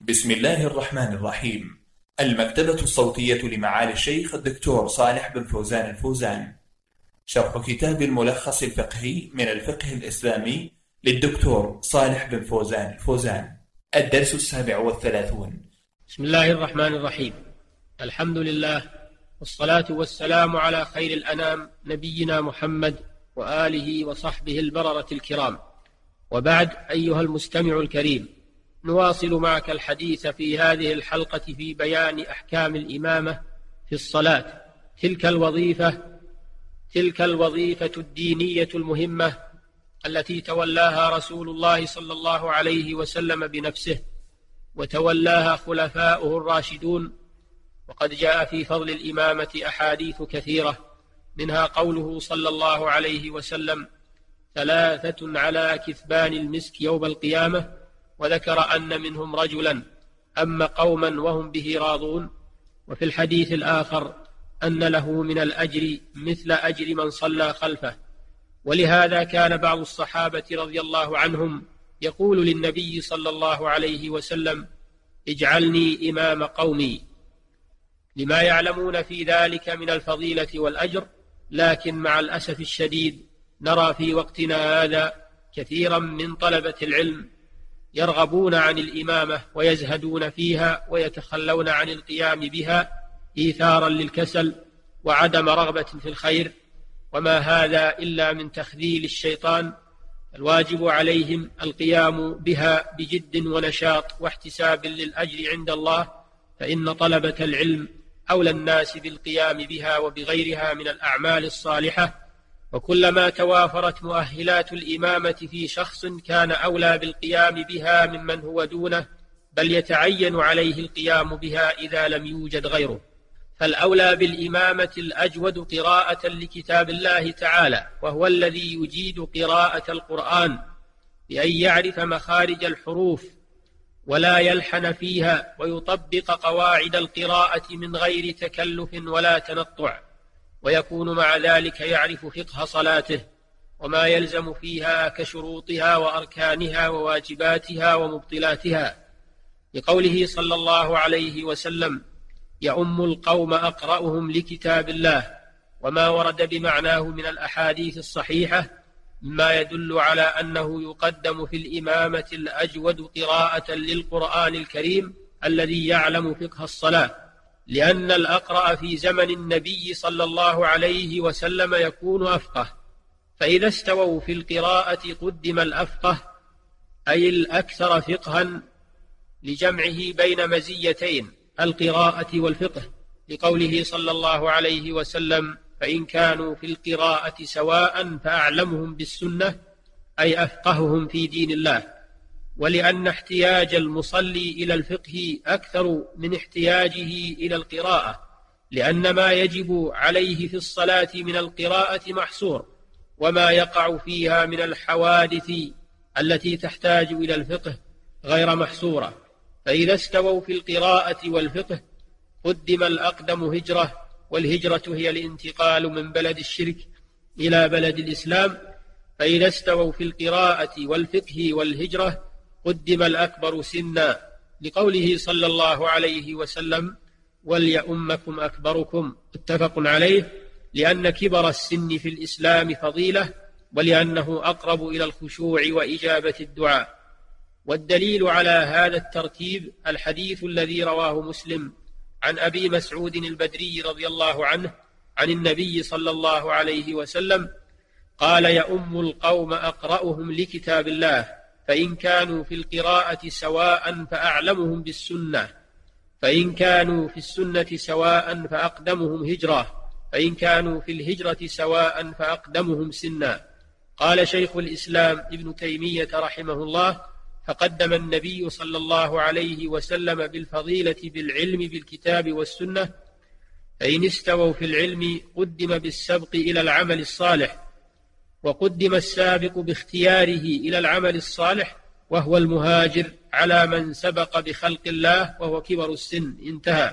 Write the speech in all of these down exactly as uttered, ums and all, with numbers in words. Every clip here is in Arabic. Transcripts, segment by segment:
بسم الله الرحمن الرحيم. المكتبة الصوتية لمعالي الشيخ الدكتور صالح بن فوزان الفوزان. شرح كتاب الملخص الفقهي من الفقه الإسلامي للدكتور صالح بن فوزان الفوزان. الدرس السابع والثلاثون. بسم الله الرحمن الرحيم. الحمد لله والصلاة والسلام على خير الأنام نبينا محمد وآله وصحبه البررة الكرام، وبعد. أيها المستمع الكريم، نواصل معك الحديث في هذه الحلقة في بيان أحكام الإمامة في الصلاة، تلك الوظيفة تلك الوظيفة الدينية المهمة التي تولاها رسول الله صلى الله عليه وسلم بنفسه، وتولاها خلفاؤه الراشدون. وقد جاء في فضل الإمامة أحاديث كثيرة، منها قوله صلى الله عليه وسلم: ثلاثة على كثبان المسك يوم القيامة، وذكر أن منهم رجلا أما قوما وهم به راضون. وفي الحديث الآخر أن له من الأجر مثل أجر من صلى خلفه. ولهذا كان بعض الصحابة رضي الله عنهم يقول للنبي صلى الله عليه وسلم: اجعلني إمام قومي، لما يعلمون في ذلك من الفضيلة والأجر. لكن مع الأسف الشديد نرى في وقتنا هذا كثيرا من طلبة العلم يرغبون عن الإمامة ويزهدون فيها ويتخلون عن القيام بها إيثارا للكسل وعدم رغبة في الخير، وما هذا إلا من تخذيل الشيطان. الواجب عليهم القيام بها بجد ونشاط واحتساب للأجر عند الله، فإن طلبة العلم أولى الناس بالقيام بها وبغيرها من الأعمال الصالحة. وكلما توافرت مؤهلات الإمامة في شخص كان أولى بالقيام بها ممن هو دونه، بل يتعين عليه القيام بها إذا لم يوجد غيره. فالأولى بالإمامة الأجود قراءة لكتاب الله تعالى، وهو الذي يجيد قراءة القرآن بأن يعرف مخارج الحروف ولا يلحن فيها، ويطبق قواعد القراءة من غير تكلف ولا تنطع، ويكون مع ذلك يعرف فقه صلاته وما يلزم فيها كشروطها وأركانها وواجباتها ومبطلاتها، لقوله صلى الله عليه وسلم: يؤم القوم أقرأهم لكتاب الله، وما ورد بمعناه من الأحاديث الصحيحة مما يدل على أنه يقدم في الإمامة الأجود قراءة للقرآن الكريم الذي يعلم فقه الصلاة، لأن الأقرأ في زمن النبي صلى الله عليه وسلم يكون أفقه. فإذا استووا في القراءة قدم الأفقه، أي الأكثر فقها، لجمعه بين مزيتين القراءة والفقه، لقوله صلى الله عليه وسلم: فإن كانوا في القراءة سواء فأعلمهم بالسنة، أي أفقههم في دين الله. ولأن احتياج المصلي إلى الفقه أكثر من احتياجه إلى القراءة، لأن ما يجب عليه في الصلاة من القراءة محصور، وما يقع فيها من الحوادث التي تحتاج إلى الفقه غير محصورة. فإذا استووا في القراءة والفقه قدم الأقدم هجرة، والهجرة هي الانتقال من بلد الشرك إلى بلد الإسلام. فإذا استووا في القراءة والفقه والهجرة قدم الأكبر سنا، لقوله صلى الله عليه وسلم: وليؤمكم أكبركم، متفق عليه، لأن كبر السن في الإسلام فضيلة، ولأنه أقرب إلى الخشوع وإجابة الدعاء. والدليل على هذا الترتيب الحديث الذي رواه مسلم عن أبي مسعود البدري رضي الله عنه عن النبي صلى الله عليه وسلم قال: يؤم القوم أقرأهم لكتاب الله، فإن كانوا في القراءة سواء فأعلمهم بالسنة، فإن كانوا في السنة سواء فأقدمهم هجرة، فإن كانوا في الهجرة سواء فأقدمهم سنا. قال شيخ الإسلام ابن تيمية رحمه الله: فقدم النبي صلى الله عليه وسلم بالفضيلة بالعلم بالكتاب والسنة، فإن استووا في العلم قدم بالسبق إلى العمل الصالح، وقدم السابق باختياره إلى العمل الصالح، وهو المهاجر على من سبق بخلق الله وهو كبر السن. انتهى.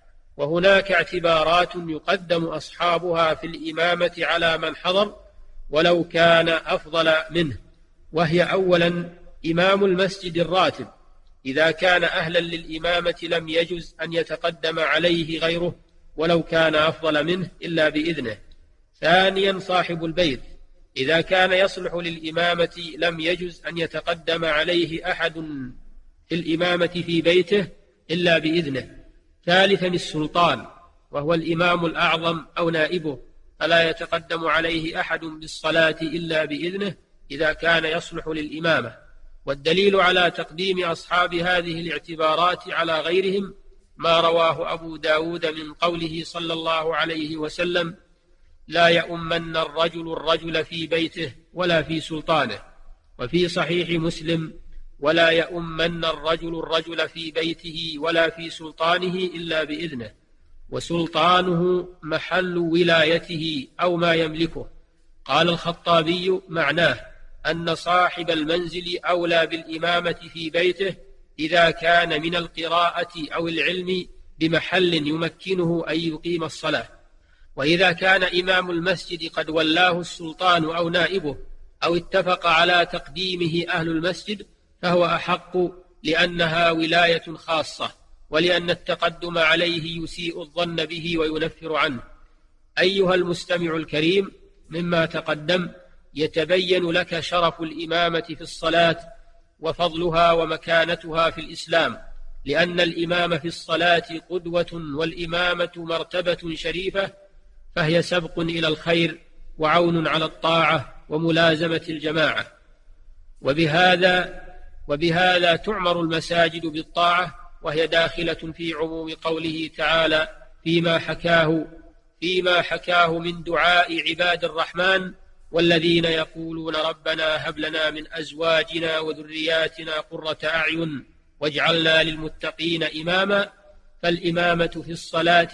وهناك اعتبارات يقدم أصحابها في الإمامة على من حضر ولو كان أفضل منه، وهي: أولا إمام المسجد الراتب إذا كان أهلا للإمامة لم يجز أن يتقدم عليه غيره ولو كان أفضل منه إلا بإذنه. ثانيا صاحب البيت إذا كان يصلح للإمامة لم يجز أن يتقدم عليه أحد في الإمامة في بيته إلا بإذنه. ثالثا السلطان وهو الإمام الأعظم أو نائبه فلا يتقدم عليه أحد بالصلاة إلا بإذنه إذا كان يصلح للإمامة. والدليل على تقديم أصحاب هذه الاعتبارات على غيرهم ما رواه أبو داود من قوله صلى الله عليه وسلم: لا يؤمن الرجل الرجل في بيته ولا في سلطانه. وفي صحيح مسلم: ولا يؤمن الرجل الرجل في بيته ولا في سلطانه إلا بإذنه، وسلطانه محل ولايته أو ما يملكه. قال الخطابي: معناه أن صاحب المنزل أولى بالإمامة في بيته إذا كان من القراءة أو العلم بمحل يمكنه أن يقيم الصلاة. وإذا كان إمام المسجد قد ولاه السلطان أو نائبه أو اتفق على تقديمه أهل المسجد فهو أحق، لأنها ولاية خاصة، ولأن التقدم عليه يسيء الظن به وينفر عنه. أيها المستمع الكريم، مما تقدم يتبين لك شرف الإمامة في الصلاة وفضلها ومكانتها في الإسلام، لأن الإمام في الصلاة قدوة، والإمامة مرتبة شريفة، فهي سبق إلى الخير وعون على الطاعة وملازمة الجماعة. وبهذا وبهذا تعمر المساجد بالطاعة، وهي داخلة في عموم قوله تعالى فيما حكاه فيما حكاه من دعاء عباد الرحمن: والذين يقولون ربنا هب لنا من أزواجنا وذرياتنا قرة أعين واجعلنا للمتقين إماما. فالإمامة في الصلاة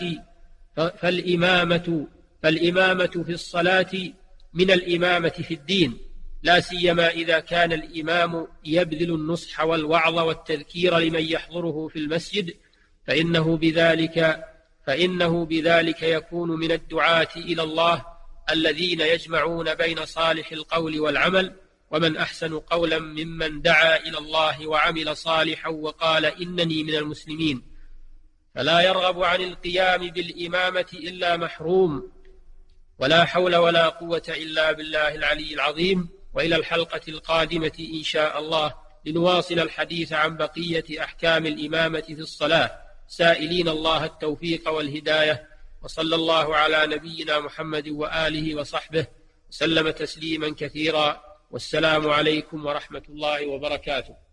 فالإمامة فالإمامة في الصلاة من الإمامة في الدين، لا سيما إذا كان الإمام يبذل النصح والوعظ والتذكير لمن يحضره في المسجد، فإنه بذلك فإنه بذلك يكون من الدعاة إلى الله الذين يجمعون بين صالح القول والعمل. ومن أحسن قولا ممن دعا إلى الله وعمل صالحا وقال إنني من المسلمين. فلا يرغب عن القيام بالإمامة إلا محروم. ولا حول ولا قوة إلا بالله العلي العظيم. وإلى الحلقة القادمة إن شاء الله لنواصل الحديث عن بقية أحكام الإمامة في الصلاة، سائلين الله التوفيق والهداية. وصلى الله على نبينا محمد وآله وصحبه وسلم تسليما كثيرا. والسلام عليكم ورحمة الله وبركاته.